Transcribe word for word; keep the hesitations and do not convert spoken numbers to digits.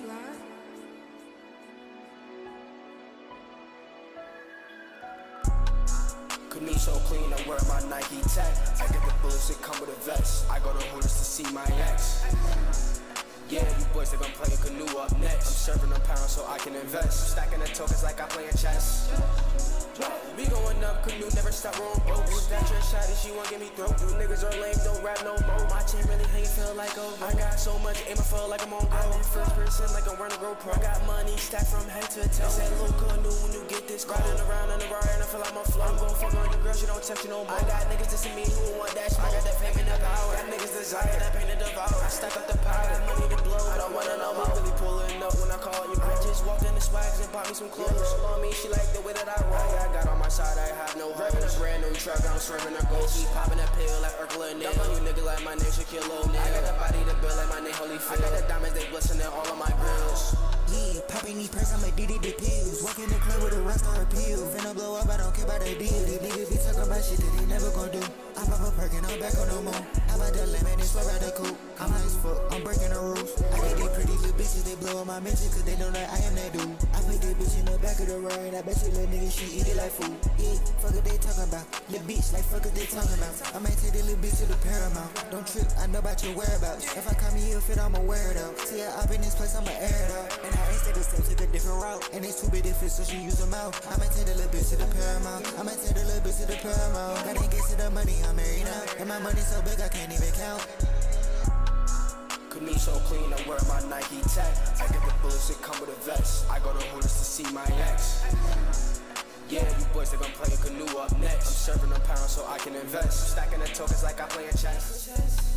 Canoe so clean, I wear my Nike tag. I get the bullets that come with a vest. I go to Hooters to see my ex. Yeah, you boys think I'm playing canoe up next. I'm serving them pounds so I can invest. Stacking the tokens like I playing chess. We going up, canoe never stop rolling boats. That your shot and she won't get me throat. You niggas are lame, don't rap no more. My chain really hang, feel like oh. I got so much aim, I feel like I'm on go. I'm in first person like I'm wearing a GoPro. I got money stacked from head to toe. That little canoe when you get this. Riding around in the bar and I feel like I'm a flow. I'm gon' fuck on your girl, she don't touch you no more. I got niggas dissing me who want that smoke. I got that fame and the power. Got niggas desire that pain to devour. I stack up the power, got money to blow. I don't wanna know who really pulling up when I call you. I just walked in the swags and bought me some clothes. On me, she like the way that I roll. I got on my side, I have no hoes. Revving a brand new truck, I'm swerving a ghost. Keep popping a pill like Urkel and Nail. Dump on you nigga like my name Shaquille O'Neal. I got the body to build like my name Holyfield. I got the diamonds, they glistening all on my grills. Yeah, popping these perks, I'm a D D the pills. Walk in the club with a rockstar appeal. Finna blow up, I don't care about that deal. These niggas be talking about shit that they never gon' do. I pop a perk and I'm back on no more. How about that lemon and swear out the coupe? I'm nice fuck, I'm breaking the rules. I get these pretty little bitches, they blow up my mention cause they know that I am that dude. I put that bitch in the back of the road and I bet you little nigga she eat it like food. Yeah, fuck what they talking about. Lil' bitch like fuck what they talking about. I might take that little bitch to the Paramount. Don't trip, I know about your whereabouts. If I come here fit, I'ma wear it out. See I up in this place, I'ma air it out. And I ain't stay the same, took a different route. And it's too big to fit, so she use them out. I might take the little bitch to the Paramount. I might take the little bitch to the Paramount. Gotta get to the money, I'm married now. And my money so big I can't even count. Canoe so clean, I wear my Nike tag. I get the bullets that come with a vest. I go to Hooters to see my ex. Yeah, you boys think I'm playing canoe up next. I'm serving them pounds so I can invest. Stacking the tokens like I playing chess.